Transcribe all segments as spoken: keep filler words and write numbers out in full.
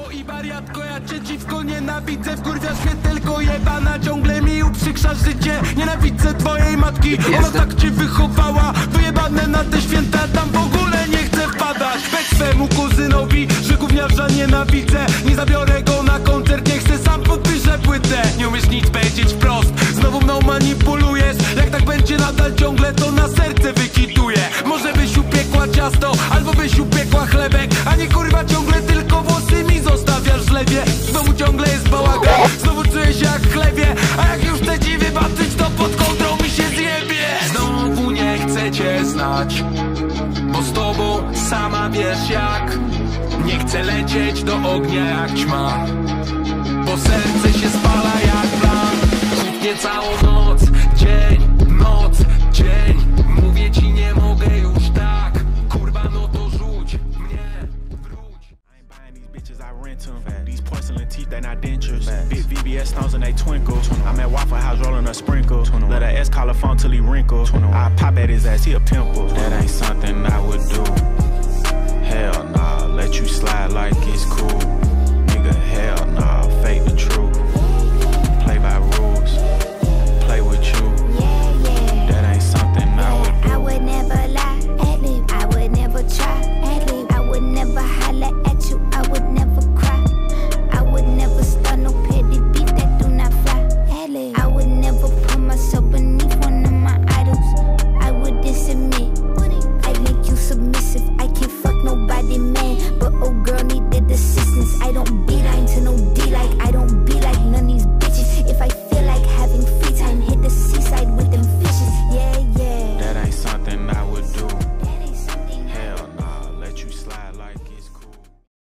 Wariatko i wariatko, ja cię dziwko nienawidzę. Wkurwiasz mnie tylko jebana, ciągle mi uprzykrzasz życie. Nienawidzę twojej matki, ona tak cię wychowała. Wyjebane na te święta, tam w ogóle nie chcę wpadać. Weź swemu kuzynowi, że gówniarza nienawidzę. Nie zabiorę go na koncert, nie chcę, sam podpiszę płytę. Nie umiesz nic powiedzieć wprost, znowu mną manipulujesz. Jak tak będzie nadal ciągle, to na serce wykituję. Może byś upiekła ciasto, albo byś upiekła chlebek, a nie kurwa ciągle tylko włosy mi zostawiasz w lewie. Znowu ciągle jest bałagan, znowu czuję się jak w chlebie. A jak już chcę ci wybaczyć, to pod kołdrą mi się zjebie. Znowu nie chcę cię znać, bo z tobą sama wiesz jak. Nie chcę lecieć do ognia jak ćma, bo serce się spala jak plan. Kutnie całą noc, dzień, noc, dzień. Mówię ci nie mogę już tak, kurwa no to rzuć mnie, wróć. I ain't buying these bitches, I rent them. These porcelain teeth, they not dentures. Big V V S stones and they twinkle. I'm at Waffle House rolling a sprinkle. Let a S collar phone till he wrinkle. I pop at his ass, he a pimple. That ain't something I would do. Hell nah, let you slide like it's cool. Nigga, hell nah, fake the truth. Play by rules, play with you. That ain't something I would do. I would never lie, ad-lib. I would never try, ad-lib. I would never holler at you, I would never cry. I would never start no petty beef that do not fly, ad-lib. I would never put myself beneath one of my idols. I wouldn't submit, I make you submissive. I can't fuck nobody, man, but oh girl needed assistance. I don't be lying to no D, like I don't be like none of these bitches. If I feel like having free time, hit the seaside with them fishes, yeah, yeah. That ain't something I would do. That ain't something I Hell nah, let you slide like it's cool.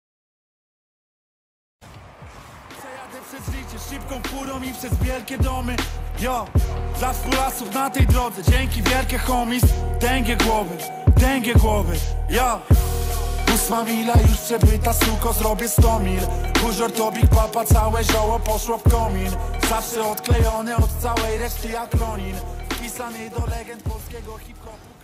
Przejadę przez życie szybką furą i przez wielkie domy. Yo, dla współlasów na tej drodze, dzięki wielkie homies. Dęgie głowy, dęgie głowy, yo. Ósma mila już przebyta, suko, zrobię sto mil. Buzior to Big Papa, całe zioło poszło w komin. Zawsze odklejony od całej reszty jak Ronin. Wpisany do legend polskiego hip-hopu.